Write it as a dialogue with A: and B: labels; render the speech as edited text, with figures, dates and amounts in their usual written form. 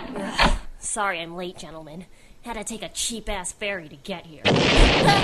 A: Sorry I'm late, gentlemen. Had to take a cheap-ass ferry to get here.